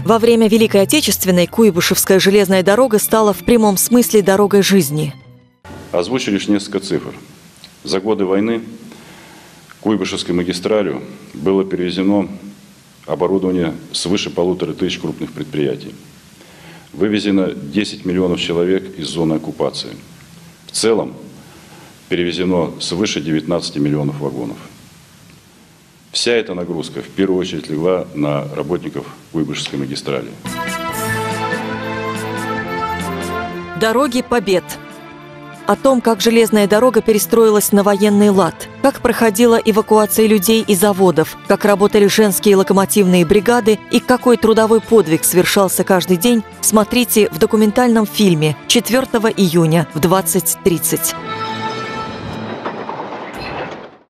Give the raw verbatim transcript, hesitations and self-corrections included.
Во время Великой Отечественной Куйбышевская железная дорога стала в прямом смысле дорогой жизни. Озвучу лишь несколько цифр. За годы войны Куйбышевской магистралью было перевезено оборудование свыше полутора тысяч крупных предприятий. Вывезено десять миллионов человек из зоны оккупации. В целом перевезено свыше девятнадцати миллионов вагонов. Вся эта нагрузка в первую очередь легла на работников Куйбышевской магистрали. Дороги побед. О том, как железная дорога перестроилась на военный лад, как проходила эвакуация людей и заводов, как работали женские локомотивные бригады и какой трудовой подвиг совершался каждый день, смотрите в документальном фильме четвёртого июня в двадцать тридцать.